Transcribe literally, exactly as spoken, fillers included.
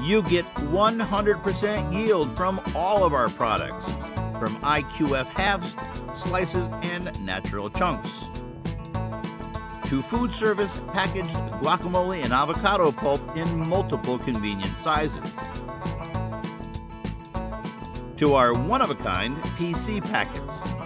You get one hundred percent yield from all of our products, from I Q F halves, slices, and natural chunks, to food service packaged guacamole and avocado pulp in multiple convenient sizes, to our one-of-a-kind P C packets,